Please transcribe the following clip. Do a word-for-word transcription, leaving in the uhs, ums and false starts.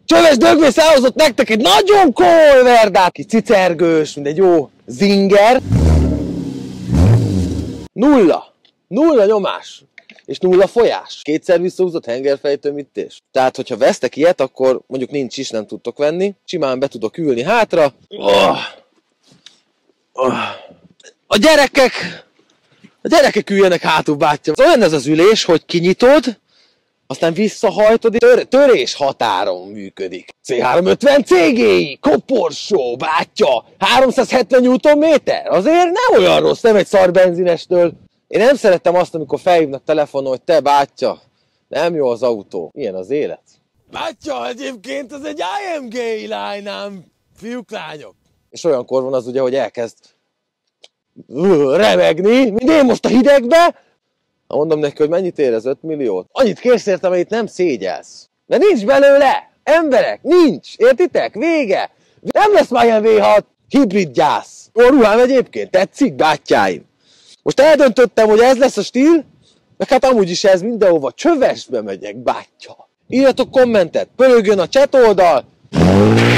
Csöves dögvész elhozott nektek egy nagyon komoly verdát, ki cicergős, mint egy jó zinger. Nulla. Nulla nyomás. És nulla folyás. Kétszer visszahúzott hengerfejtőmítés. Tehát, hogyha vesztek ilyet, akkor mondjuk nincs is, nem tudtok venni. Simán be tudok ülni hátra. Oh. Oh. A gyerekek... A gyerekek üljenek hátul, bátyám. Olyan ez az ülés, hogy kinyitod, aztán visszahajtod, tör, törés határon működik. C háromszázötven cé gé i, koporsó, bátya, háromszázhetven newtonméter. Azért nem olyan rossz, nem egy szar benzinestől. Én nem szerettem azt, amikor felhívnak telefonon, hogy te bátya, nem jó az autó. Ilyen az élet. Bátya, egyébként ez egy i em gé lányám, fiúk, lányok. És olyankor van az ugye, hogy elkezd remegni, mint én most a hidegbe. Mondom neki, hogy mennyit ér ez, öt milliót. Annyit kérsz értem, hogy itt nem szégyelsz. De nincs belőle! Emberek, nincs! Értitek? Vége! Nem lesz már ilyen vé hat hibrid gyász. Jó ruhám egyébként, tetszik, bátyáim? Most eldöntöttem, hogy ez lesz a stíl, meg hát amúgy is ez mindenhova csövesbe megyek, bátya. Írjatok kommentet, pörögjön a chat oldal.